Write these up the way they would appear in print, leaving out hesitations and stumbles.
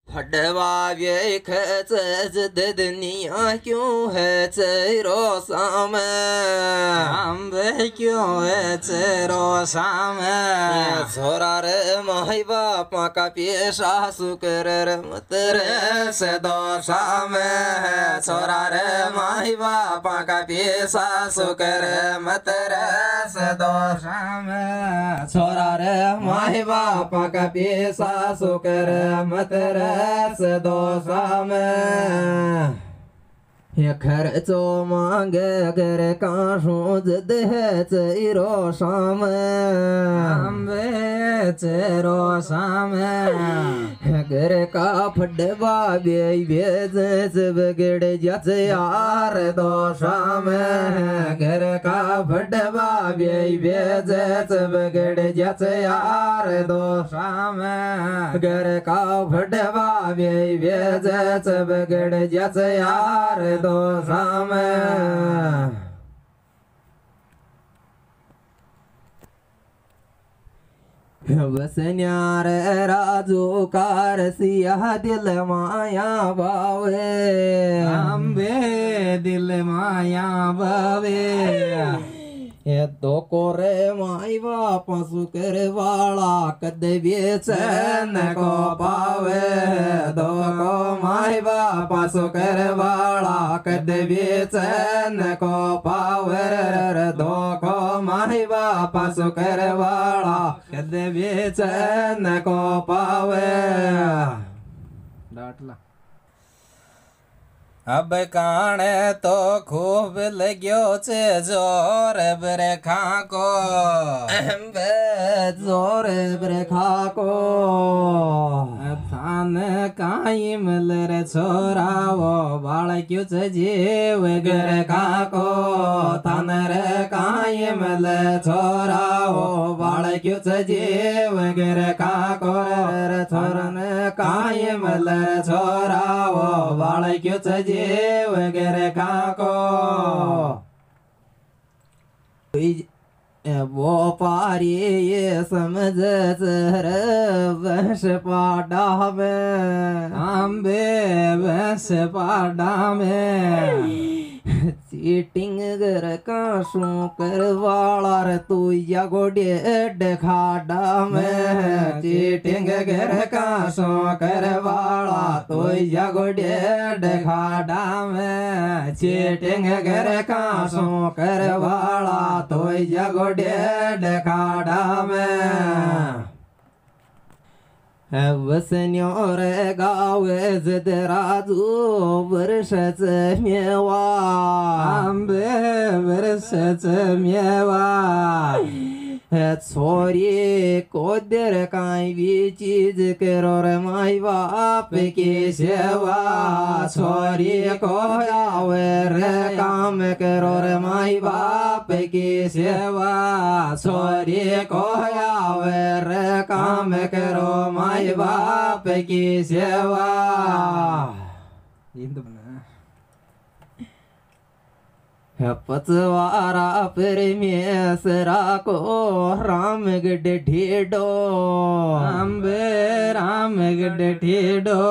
फटवा व्यख दुनिया क्यों है चेरो साम क्यों है चेरो साम छोरा रे माई बापा का पेशा सुकर मत रे से दो साम छोरा रे माई बापा का पेशा सुकर मत रे से दो साम छोरा रे माई बापा का पेशा सुकर मत रे से दो साम ये खर्चो मांगे घर काशू जद है चेरो शाम चेरो साम घर का फटवा बेज बगड़ जच यार दो शाम घर का फटवा बेज बगड़ जच यार दो शाम घर का फटवा बेज बगड़ जच यार दो शाम बसन्यार राजू कार सिया दिल माया बावे अम्बे दिल माया बावे ये दो कोरे माई बाप सुकर वाला कद बेचैन को पावे दो को माई बाप सुकर वाला कद बेचैन को पावे दो को माई बाप सुकर वाला कद बेचैन को पावे डाटला अब काने तो खूब लग्यो छे जोर बरखा को जोर बरखा को थान काई मलर छोरा वो बाळक्यो छे जीव गरखा को थान रे काई मल छोरा वो बाळक्यो छे जीव गरखा को छोरन काई मल छोरा वो बाळक्यो छे जीव गरखा को वो पारी ये समझ चर वश पाडा में आंबे वश पाडा में चीटिंग कर काशू कर वाला रे तू या गोडे खाडा में चीटिंग कर काशू कर वाला तो या गोडे खाडा में चीटिंग कर काशू कर वाला तो या गोडे खाडा में वसन्यो रे गावे जद राजू वर्षच मेवा आंबे वर्षच मेवा छोरी को देर काई भी चीज करो रे माई बाप की सेवा छोरी को आवे रे काम करो रे माई बाप की सेवा छोरी को आवे रे काम करो माई बाप की सेवा पचवारा परमेश्वरा को रामगढ़ ढेडो अम्बे रामगढ़ ढेडो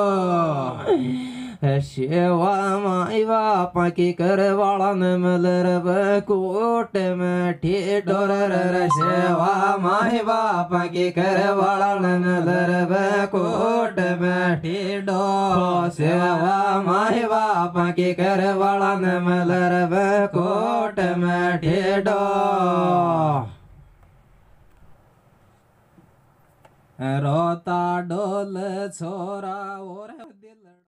सेवा माई बापा की कर वाला न मलर कोट में ठेडो सेवा माई बापा की कर वाला न मलर कोट में ठेडो सेवा माई बापा की कर वाला न मलर कोट में ठेडो रोता डोल छोरा और दिल